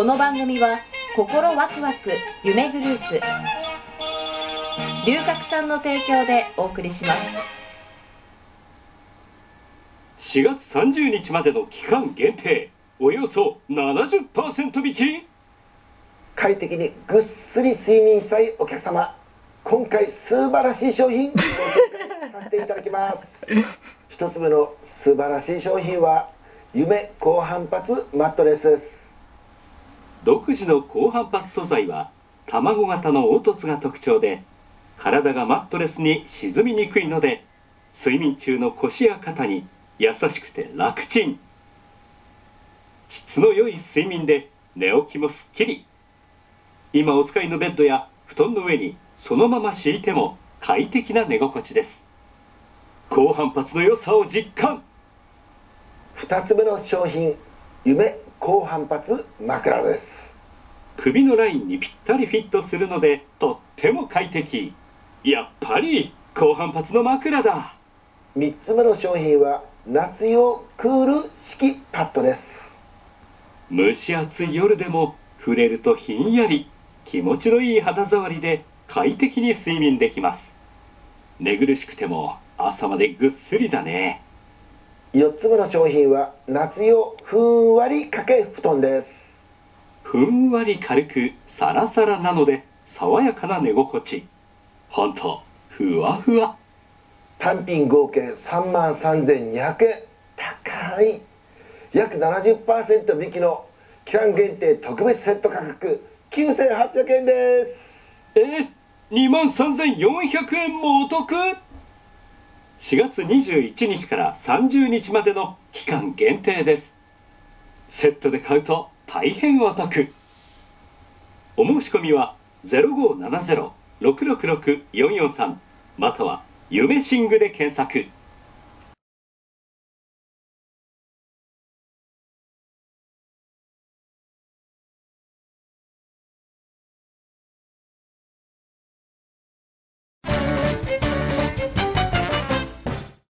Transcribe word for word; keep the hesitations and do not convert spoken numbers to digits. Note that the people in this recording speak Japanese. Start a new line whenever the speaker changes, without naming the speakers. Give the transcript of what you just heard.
の番組は心ワクワク夢グループ龍角散の提供でお送りします。
しがつさんじゅうにちまでの期間限定、およそ ななじゅっパーセント 引き。
快適にぐっすり睡眠したいお客様、今回素晴らしい商品ご紹介させていただきます一つ目の素晴らしい商品は夢高反発マットレスです。
独自の高反発素材は卵型の凹凸が特徴で、体がマットレスに沈みにくいので、睡眠中の腰や肩に優しくて楽ちん。質の良い睡眠で寝起きもすっきり。今お使いのベッドや布団の上にそのまま敷いても快適な寝心地です。高反発の良さを実感。
ふたつめの商品、夢高反発枕です。
首のラインにぴったりフィットするのでとっても快適。やっぱり高反発の枕だ。
みっつめの商品は夏用クール式パッドです。
蒸し暑い夜でも触れるとひんやり、気持ちのいい肌触りで快適に睡眠できます。寝苦しくても朝までぐっすりだね。
よっつめの商品は夏用ふんわり掛け布団です。
ふんわり軽くサラサラなので爽やかな寝心地。ほんとふわふわ。
単品合計さんまんさんぜんにひゃくえん、高い。約 ななじゅっパーセント 引きの期間限定特別セット価格きゅうせんはっぴゃくえんです。
え、にまんさんぜんよんひゃくえんもお得。しがつにじゅういちにちからさんじゅうにちまでの期間限定です。セットで買うと大変お得。お申し込みは ゼロごーななゼロ ろくろくろく よんよんさん または夢寝具で検索。